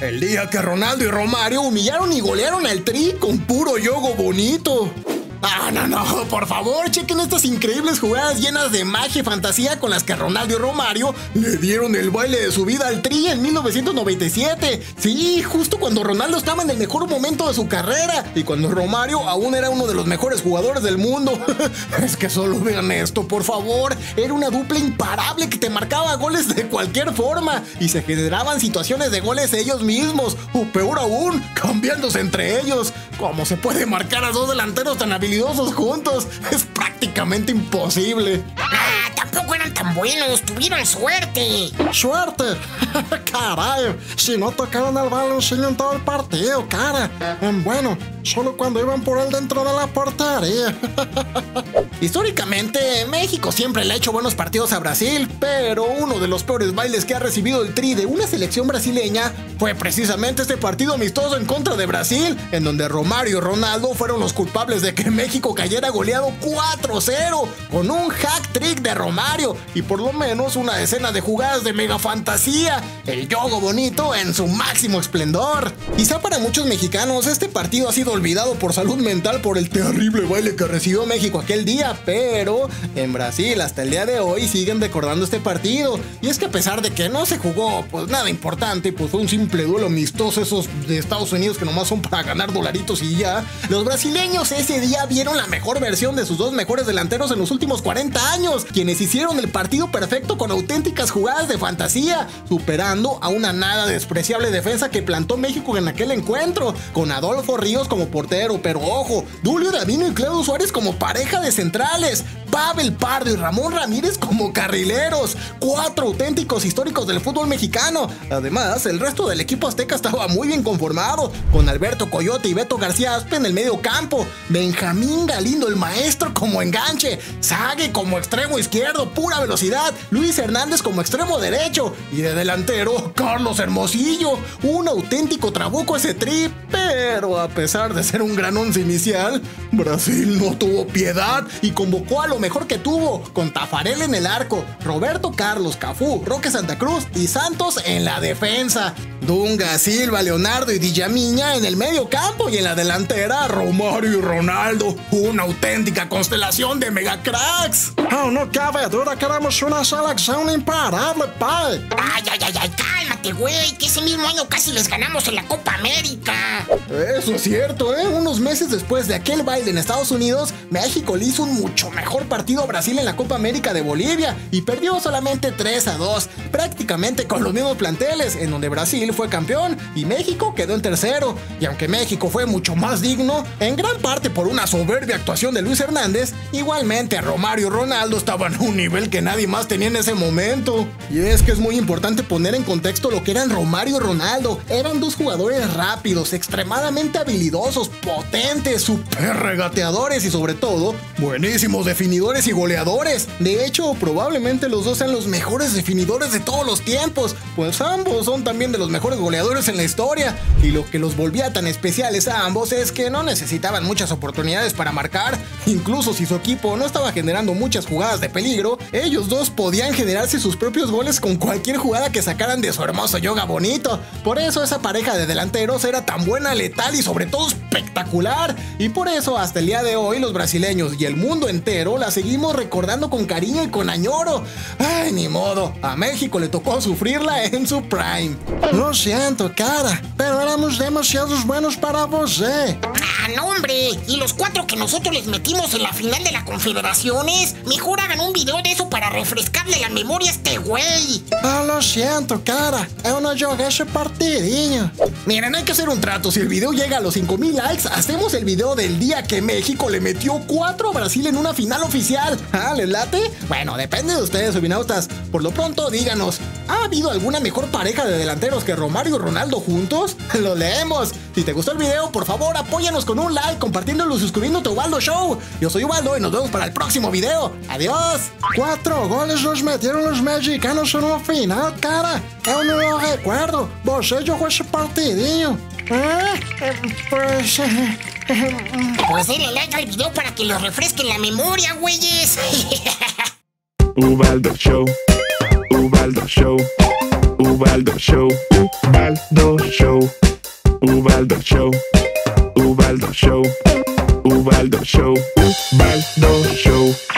El día que Ronaldo y Romario humillaron y golearon al Tri con puro yogo bonito. No, por favor, chequen estas increíbles jugadas llenas de magia y fantasía con las que Ronaldo y Romario le dieron el baile de su vida al Tri en 1997. Sí, justo cuando Ronaldo estaba en el mejor momento de su carrera y cuando Romario aún era uno de los mejores jugadores del mundo. Es que solo vean esto, por favor. Era una dupla imparable que te marcaba goles de cualquier forma y se generaban situaciones de goles ellos mismos, o peor aún, cambiándose entre ellos. ¿Cómo se puede marcar a dos delanteros tan habilidosos juntos? Es prácticamente imposible. Tampoco eran tan buenos, tuvieron suerte. ¿Suerte? Caray, si no tocaron el balón en todo el partido, cara. Bueno, solo cuando iban por él dentro de la portería. Históricamente, México siempre le ha hecho buenos partidos a Brasil, pero uno de los peores bailes que ha recibido el Tri de una selección brasileña fue precisamente este partido amistoso en contra de Brasil, en donde Romario y Ronaldo fueron los culpables de que México cayera goleado 4-0 con un hack trick de Romario y por lo menos una decena de jugadas de mega fantasía, el yogo bonito en su máximo esplendor. Quizá para muchos mexicanos este partido ha sido olvidado por salud mental por el terrible baile que recibió México aquel día, pero en Brasil hasta el día de hoy siguen recordando este partido. Y es que a pesar de que no se jugó pues nada importante, pues fue un simple duelo amistoso esos de Estados Unidos que nomás son para ganar dolaritos y ya, los brasileños ese día vieron la mejor versión de sus dos mejores delanteros en los últimos 40 años, quienes hicieron el partido perfecto con auténticas jugadas de fantasía, superando a una nada despreciable defensa que plantó México en aquel encuentro, con Adolfo Ríos como portero, pero ojo, Dulio Davino y Claudio Suárez como pareja de centrales, Pavel Pardo y Ramón Ramírez como carrileros, 4 auténticos históricos del fútbol mexicano. Además, el resto del equipo azteca estaba muy bien conformado, con Alberto Coyote y Beto García Aspe en el medio campo, Benjamín Galindo el maestro como enganche, Sague como extremo izquierdo, pura velocidad, Luis Hernández como extremo derecho y de delantero Carlos Hermosillo, un auténtico trabuco ese Tri, pero a pesar de ser un gran once inicial, Brasil no tuvo piedad y convocó a lo mejor que tuvo, con Tafarel en el arco, Roberto Carlos, Cafú, Roque Santa Cruz y Santos en la defensa, Dunga, Silva, Leonardo y Dillamiña en el medio campo y en la delantera Romario y Ronaldo, una auténtica constelación de mega cracks. No cabe duda que éramos una selección imparable, pai. Cálmate, güey, que ese mismo año casi les ganamos en la Copa América. Eso es cierto, ¿eh? Unos meses después de aquel baile en Estados Unidos, México le hizo un mucho mejor partido a Brasil en la Copa América de Bolivia y perdió solamente 3-2, prácticamente con los mismos planteles, en donde Brasil fue campeón y México quedó en tercero. Y aunque México fue mucho más digno, en gran parte por una soberbia actuación de Luis Hernández, igualmente Romario y Ronaldo estaban a un nivel que nadie más tenía en ese momento. Y es que es muy importante poner en contexto lo que eran Romario y Ronaldo. Eran dos jugadores rápidos, extremadamente habilidosos, potentes, super regateadores y sobre todo, buenísimos definidores y goleadores. De hecho, probablemente los dos sean los mejores definidores de todos los tiempos, pues ambos son también de los mejores goleadores en la historia. Y lo que los volvía tan especiales a ambos es que no necesitaban muchas oportunidades para marcar. Incluso si su equipo no estaba generando muchas jugadas de peligro, ellos dos podían generarse sus propios goles con cualquier jugada que sacaran de su hermoso yoga bonito. Por eso esa pareja de delanteros era tan buena, letal y sobre todo espectacular. Y por eso hasta el día de hoy los brasileños y el mundo entero la seguimos recordando con cariño y con añoro. Ay, ni modo, a México le tocó sufrirla en su prime. Lo siento, cara, pero éramos demasiados buenos para você. No, hombre, y los 4 que nosotros les metimos en la final de la Confederaciones, mejor hagan un video de eso para refrescarle la memoria a este güey. Lo siento, cara, eu não joguei ese partidinho. Miren, hay que hacer un trato. Si el video llega a los 5,000 likes, hacemos el video del día que México le metió 4 a Brasil en una final oficial. ¿Les late? Bueno, depende de ustedes, subinautas. Por lo pronto, díganos, ¿ha habido alguna mejor pareja de delanteros que Romario y Ronaldo juntos? Lo leemos. Si te gustó el video, por favor, apóyanos con un like, compartiéndolo y suscribiéndote a Ubaldo Show. Yo soy Ubaldo y nos vemos para el próximo video. Adiós. 4 goles nos metieron los mexicanos en una final, cara. Eu não lo recuerdo. Você jogou esse partidinho. Pues denle like al video para que los refresquen la memoria, güeyes. Ubaldo Show. Ubaldo Show, Ubaldo Show, Ubaldo Show, Ubaldo Show, Ubaldo Show, Ubaldo Show.